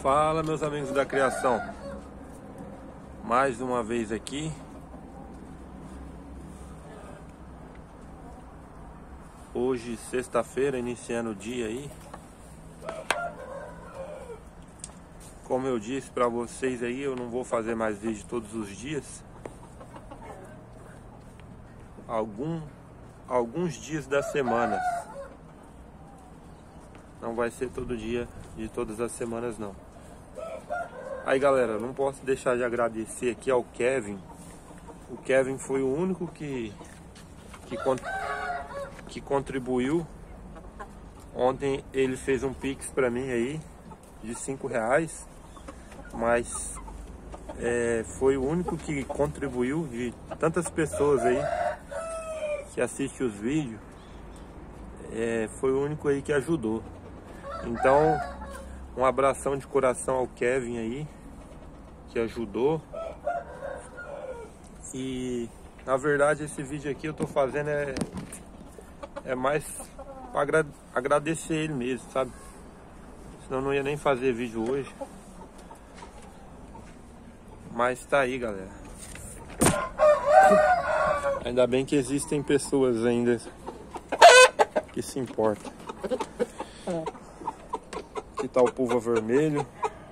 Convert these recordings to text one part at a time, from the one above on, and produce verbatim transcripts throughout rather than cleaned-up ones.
Fala, meus amigos da criação, mais uma vez aqui. Hoje, sexta-feira, iniciando o dia aí. Como eu disse pra vocês aí, eu não vou fazer mais vídeo todos os dias. Algum, alguns dias da semana. Não vai ser todo dia de todas as semanas, não. Aí, galera, não posso deixar de agradecer aqui ao Kevin. O Kevin foi o único que que, que contribuiu. Ontem ele fez um pix pra mim aí de cinco reais, mas é, foi o único que contribuiu de tantas pessoas aí que assistem os vídeos. É, foi o único aí que ajudou. Então, um abração de coração ao Kevin aí, que ajudou. E na verdade esse vídeo aqui eu tô fazendo é, é mais pra agra agradecer ele mesmo, sabe? Senão eu não ia nem fazer vídeo hoje. Mas tá aí, galera. Ainda bem que existem pessoas ainda que se importam. Aqui tá o Pulva Vermelho.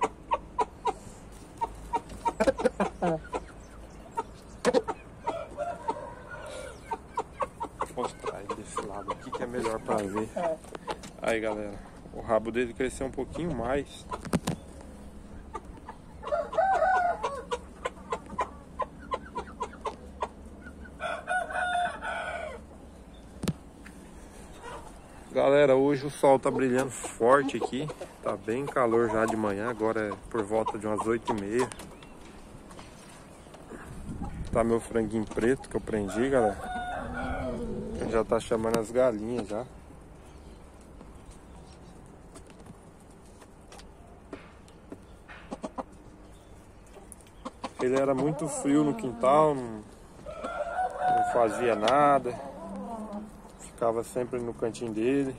Vou mostrar ele desse lado aqui que é melhor pra ver. Aí, galera, o rabo dele cresceu um pouquinho mais. Galera, hoje o sol tá brilhando forte aqui. Tá bem calor já de manhã. Agora é por volta de umas oito e meia. Tá meu franguinho preto que eu prendi, galera. Já tá chamando as galinhas já. Ele era muito frio no quintal, não, não fazia nada. Ficava sempre no cantinho dele.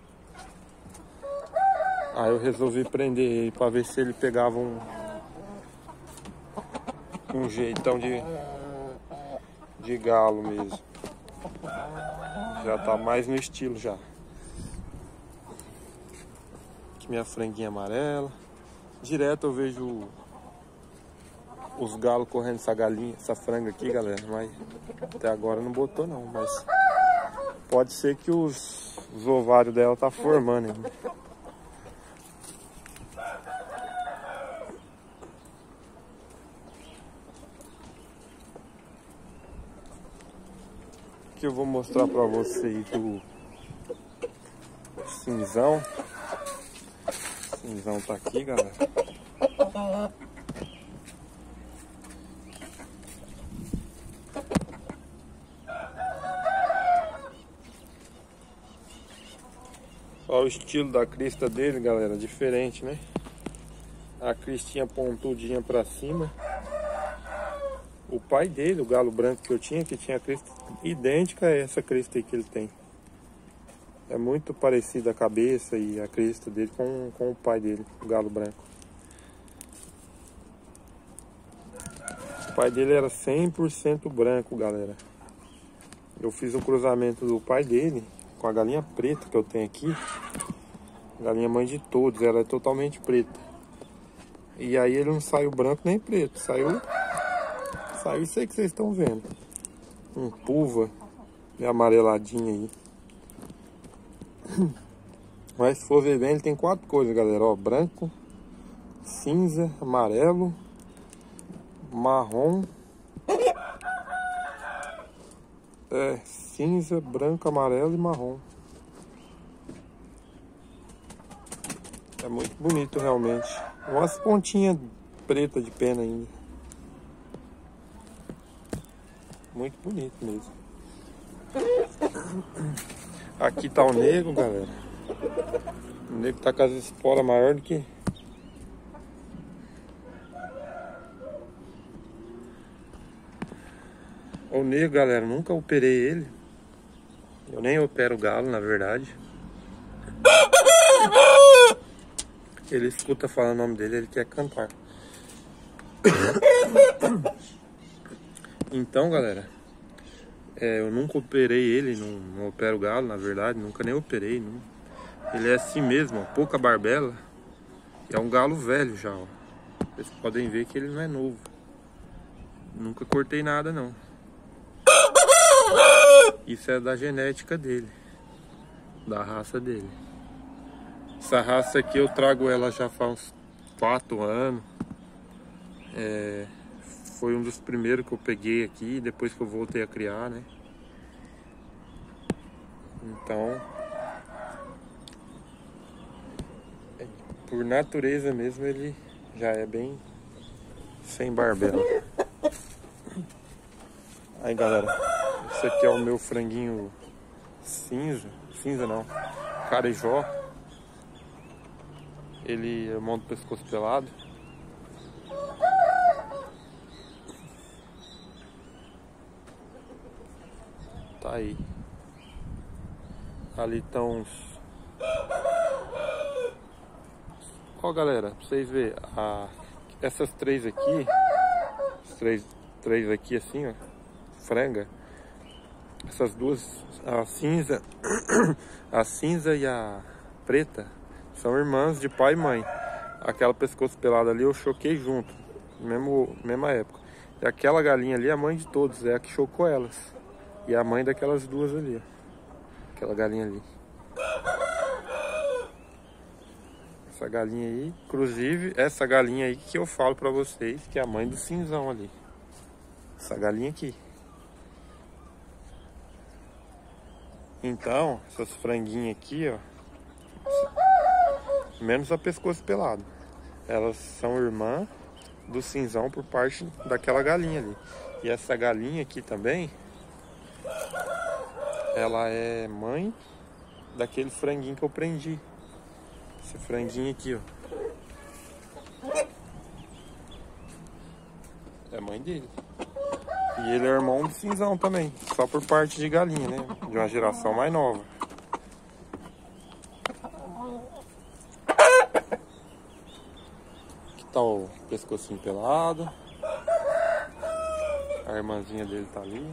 Aí eu resolvi prender ele para ver se ele pegava um um jeitão de de galo mesmo. Já tá mais no estilo já. Aqui minha franguinha amarela. Direto eu vejo os galos correndo essa galinha, essa franga aqui, galera, mas até agora não botou não, mas pode ser que os, os ovários dela tá formando ainda. Aqui eu vou mostrar pra vocês o cinzão. O cinzão tá aqui, galera. Olha o estilo da crista dele, galera, diferente, né? A cristinha pontudinha pra cima. O pai dele, o galo branco que eu tinha, que tinha a crista idêntica a essa crista aí que ele tem. É muito parecida a cabeça e a crista dele com, com o pai dele, o galo branco. O pai dele era cem por cento branco, galera. Eu fiz um cruzamento do pai dele com a galinha preta que eu tenho aqui. Galinha mãe de todos, ela é totalmente preta. E aí ele não saiu branco nem preto, saiu saiu isso aí que vocês estão vendo. Um pulva e amareladinho aí. Mas se for ver bem, ele tem quatro cores, galera, ó, branco, cinza, amarelo, marrom, é, cinza, branco, amarelo e marrom. É muito bonito realmente. Umas pontinhas pretas de pena ainda. Muito bonito mesmo. Aqui tá o negro, galera. O negro tá com as esporas maior do que... O negro, galera, nunca operei ele. Eu nem opero o galo, na verdade. Ele escuta falar o nome dele, ele quer cantar. Então, galera, é, eu nunca operei ele, não, não opero o galo, na verdade, nunca nem operei. Não. Ele é assim mesmo, ó, pouca barbela. É um galo velho já, ó. Vocês podem ver que ele não é novo. Nunca cortei nada, não. Isso é da genética dele, da raça dele. Essa raça aqui eu trago ela já faz uns quatro anos. É, foi um dos primeiros que eu peguei aqui, depois que eu voltei a criar, né? Então, por natureza mesmo, ele já é bem sem barbela. Aí, galera, esse aqui é o meu franguinho cinza, cinza não, carijó. Ele é monta o pescoço pelado. Tá aí. Ali estão uns... Ó, galera, pra vocês verem, a... essas três aqui, as três, três aqui assim, ó, franga. Essas duas, a cinza, a cinza e a preta, são irmãs de pai e mãe. Aquela pescoço pelado ali eu choquei junto, mesmo, mesma época. E aquela galinha ali é a mãe de todos, é a que chocou elas. E a mãe daquelas duas ali, ó. Aquela galinha ali. Essa galinha aí, inclusive, essa galinha aí que eu falo pra vocês, que é a mãe do cinzão ali. Essa galinha aqui. Então, essas franguinhas aqui, ó, menos a pescoço pelado, elas são irmã do cinzão por parte daquela galinha ali. E essa galinha aqui também, ela é mãe daquele franguinho que eu prendi. Esse franguinho aqui, ó, é mãe dele. E ele é irmão do cinzão também, só por parte de galinha, né? De uma geração mais nova. Aqui tá o pescocinho pelado. A irmãzinha dele tá ali.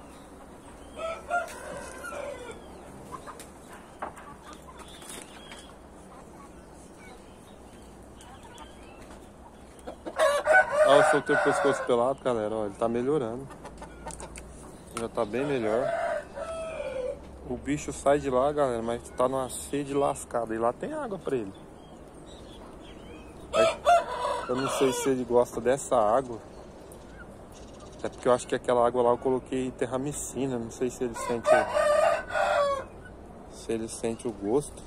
Ó, eu soltei o pescoço pelado, galera. Ó, ele tá melhorando. Já tá bem melhor. O bicho sai de lá, galera, mas tá numa sede lascada. E lá tem água pra ele. Aí, eu não sei se ele gosta dessa água. É porque eu acho que aquela água lá eu coloquei terramicina. Não sei se ele sente Se ele sente o gosto.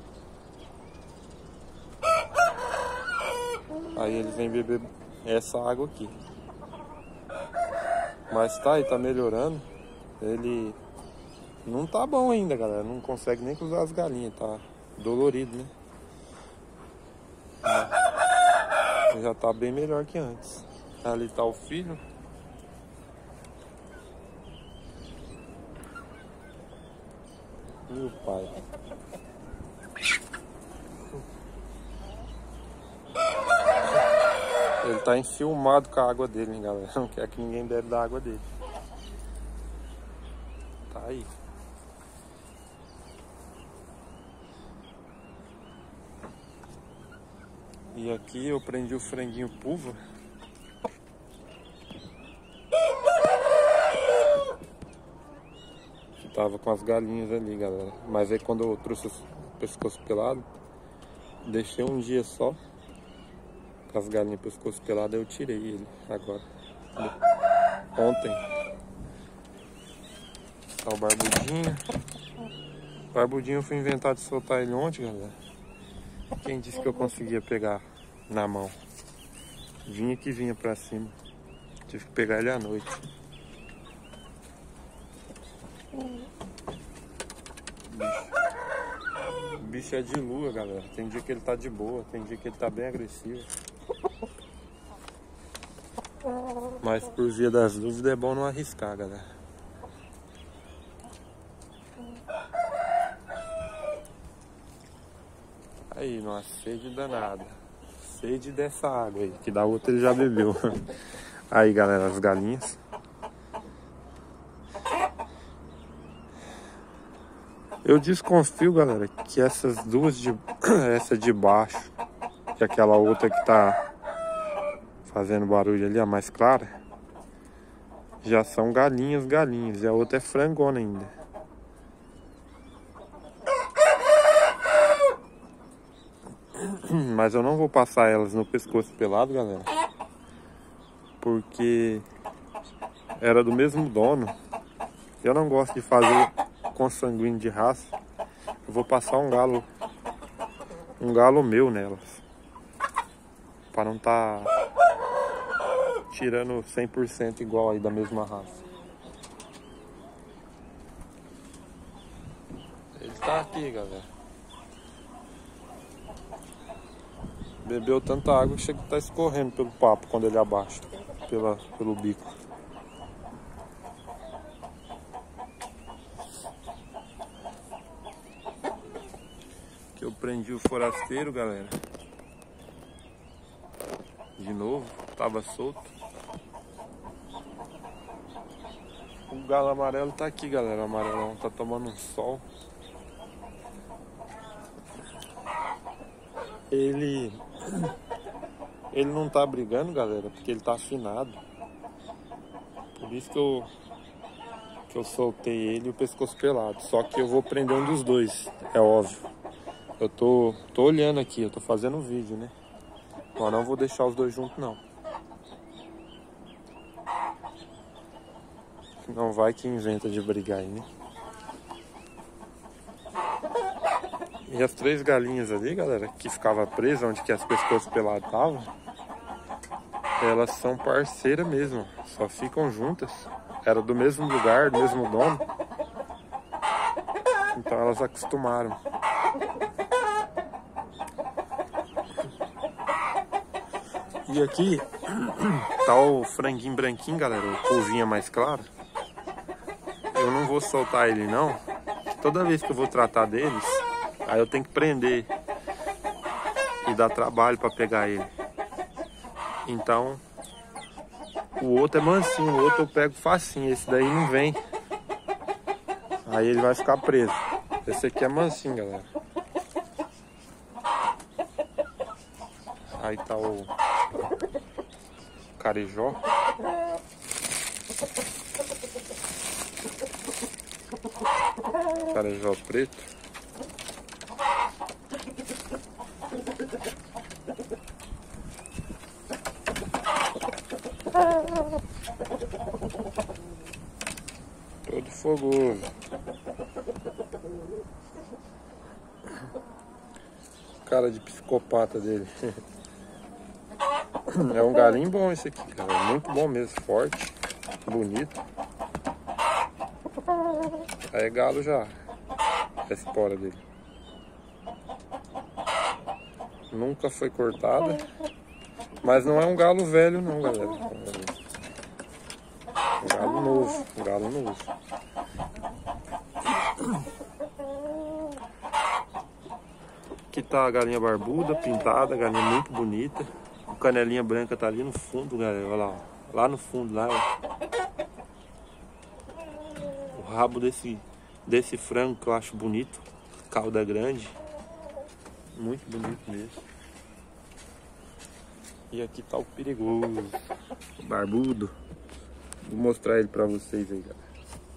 Aí ele vem beber essa água aqui. Mas tá aí, tá melhorando. Ele não tá bom ainda, galera. Não consegue nem cruzar as galinhas. Tá dolorido, né? Mas já tá bem melhor que antes. Ali tá o filho. E o pai. Ele tá enciumado com a água dele, hein, galera. Não quer que ninguém bebe da água dele. Tá aí. E aqui eu prendi o franguinho pulva. Que tava com as galinhas ali, galera. Mas aí quando eu trouxe o pescoço pelado, deixei um dia só. Com as galinhas pescoço pelado, eu tirei ele agora. Ontem. Tá o barbudinho. O barbudinho eu fui inventar de soltar ele ontem, galera. Quem disse que eu conseguia pegar na mão? Vinha que vinha pra cima. Tive que pegar ele à noite. O bicho é de lua, galera. Tem dia que ele tá de boa, tem dia que ele tá bem agressivo. Mas por via das dúvidas é bom não arriscar, galera. Aí aí, numa sede danada. Sede dessa água aí, que da outra ele já bebeu. Aí, galera, as galinhas. Eu desconfio, galera, que essas duas de essa de baixo e aquela outra que tá fazendo barulho ali, a mais clara, já são galinhas, galinhas. E a outra é frangona ainda. Mas eu não vou passar elas no pescoço pelado, galera, porque era do mesmo dono. Eu não gosto de fazer com sanguíneo de raça. Eu vou passar um galo um galo meu nelas, para não tá tirando cem por cento igual aí da mesma raça. Ele tá aqui, galera. Bebeu tanta água que chega a tá escorrendo pelo papo quando ele abaixa, pela, pelo bico. Aqui eu prendi o forasteiro, galera. De novo, tava solto. O galo amarelo tá aqui, galera. O amarelão tá tomando um sol. Ele... Ele não tá brigando, galera, porque ele tá afinado. Por isso que eu... Que eu soltei ele e o pescoço pelado. Só que eu vou prender um dos dois, é óbvio. Eu tô... Tô olhando aqui, eu tô fazendo vídeo, né? Mas não vou deixar os dois juntos, não. Não vai que inventa de brigar aí, né? E as três galinhas ali, galera, que ficava presa onde que as pescoços pelados estavam, elas são parceiras mesmo, só ficam juntas. Era do mesmo lugar, do mesmo dono. Então elas acostumaram. E aqui tá o franguinho branquinho, galera, o polvinho mais claro. Eu não vou soltar ele não. Toda vez que eu vou tratar deles, aí eu tenho que prender e dar trabalho para pegar ele. Então, o outro é mansinho, o outro eu pego facinho, esse daí não vem. Aí ele vai ficar preso. Esse aqui é mansinho, galera. Aí tá o carijó. Carijó preto. Todo fogoso. Cara de psicopata dele. É um galinho bom esse aqui, cara. Muito bom mesmo, forte, bonito. Aí é galo já, a espora dele. Nunca foi cortada. Mas não é um galo velho não, galera. É um galo novo, um galo novo. Aqui tá a galinha barbuda, pintada, galinha muito bonita. O canelinha branca tá ali no fundo, galera. Olha lá, ó. Lá no fundo, lá, ó. O rabo desse, desse frango que eu acho bonito. Cauda grande. Muito bonito mesmo. E aqui tá o perigoso, o barbudo. Vou mostrar ele pra vocês aí, galera.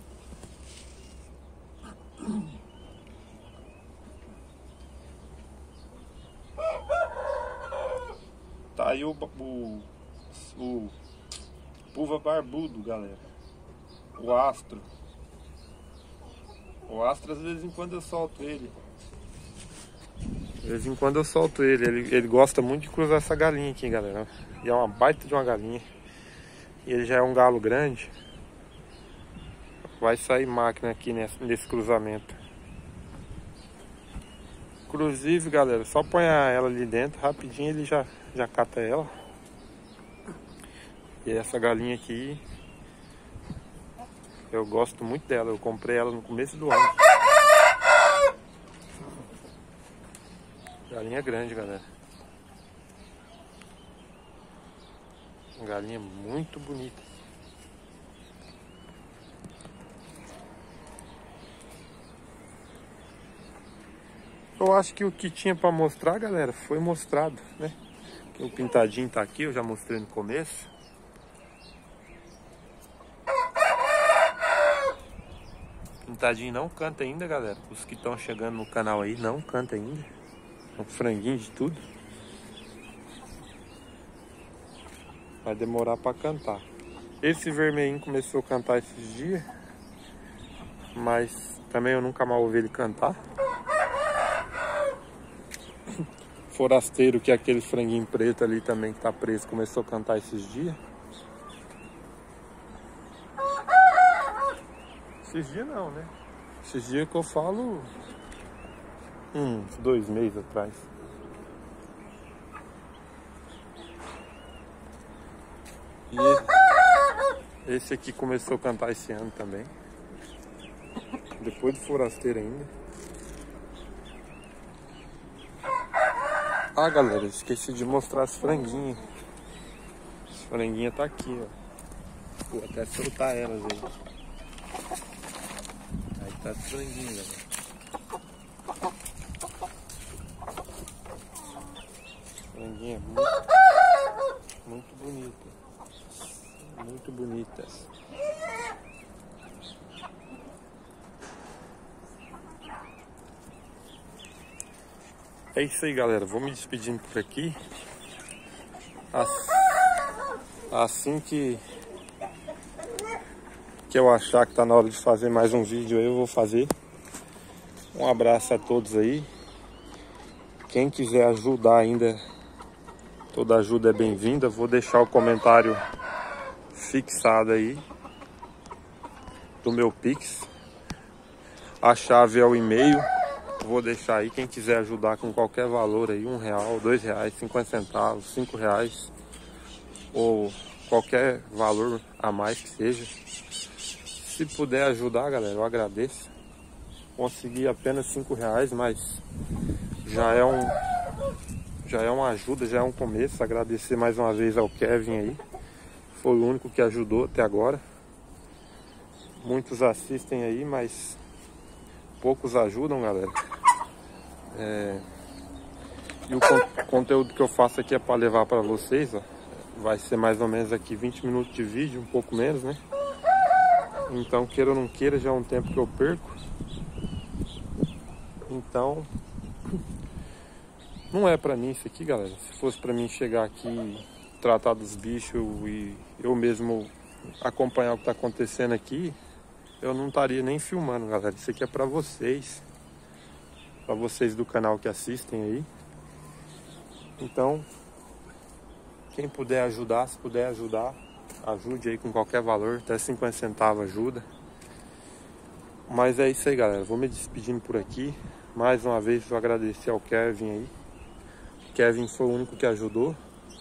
Tá aí o, o, o pulva barbudo, galera. O astro. O astro, às vezes em quando eu solto ele. De vez em quando eu solto ele. ele. Ele gosta muito de cruzar essa galinha aqui, galera. E é uma baita de uma galinha. E ele já é um galo grande. Vai sair máquina aqui nesse, nesse cruzamento. Inclusive, galera, só põe ela ali dentro, rapidinho ele já, já cata ela. E essa galinha aqui, eu gosto muito dela. Eu comprei ela no começo do ano. Galinha grande, galera. Uma galinha muito bonita. Eu acho que o que tinha pra mostrar, galera, foi mostrado, né? O pintadinho tá aqui, eu já mostrei no começo. Pintadinho não canta ainda, galera. Os que estão chegando no canal aí não canta ainda. Um franguinho de tudo. Vai demorar pra cantar. Esse vermelhinho começou a cantar esses dias, mas também eu nunca mais ouvi ele cantar. Forasteiro, que é aquele franguinho preto ali também que tá preso, começou a cantar esses dias. Esses dias não, né? Esses dias que eu falo, uns dois meses atrás. E esse aqui começou a cantar esse ano também. Depois do forasteiro ainda. Ah, galera, esqueci de mostrar as franguinhas. As franguinhas tá aqui, ó. Vou até soltar elas aí. Aí tá as franguinhas, galera. Franguinha muito, muito bonita. Muito bonitas. É isso aí, galera. Vou me despedindo por aqui. Assim que que eu achar que tá na hora de fazer mais um vídeo aí, eu vou fazer. Um abraço a todos aí. Quem quiser ajudar ainda, toda ajuda é bem-vinda. Vou deixar o comentário fixado aí do meu Pix. A chave é o e-mail. Vou deixar aí, quem quiser ajudar com qualquer valor aí, um real, dois reais, cinquenta centavos, cinco reais, ou qualquer valor a mais que seja. Se puder ajudar, galera, eu agradeço. Consegui apenas cinco reais, mas já é um, já é uma ajuda, já é um começo. Agradecer mais uma vez ao Kevin aí, foi o único que ajudou até agora. Muitos assistem aí, mas poucos ajudam, galera. É... E o con conteúdo que eu faço aqui é para levar para vocês, ó. Vai ser mais ou menos aqui vinte minutos de vídeo, um pouco menos, né? Então, queira ou não queira, já é um tempo que eu perco. Então, não é pra mim isso aqui, galera. Se fosse pra mim chegar aqui, tratar dos bichos e eu mesmo acompanhar o que tá acontecendo aqui, eu não estaria nem filmando, galera. Isso aqui é pra vocês. Pra vocês do canal que assistem aí. Então, quem puder ajudar, se puder ajudar, ajude aí com qualquer valor. Até cinquenta centavos ajuda. Mas é isso aí, galera. Vou me despedindo por aqui. Mais uma vez, vou agradecer ao Kevin aí. O Kevin foi o único que ajudou.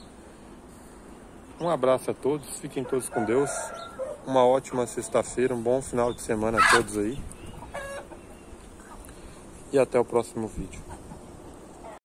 Um abraço a todos. Fiquem todos com Deus. Uma ótima sexta-feira. Um bom final de semana a todos aí. E até o próximo vídeo.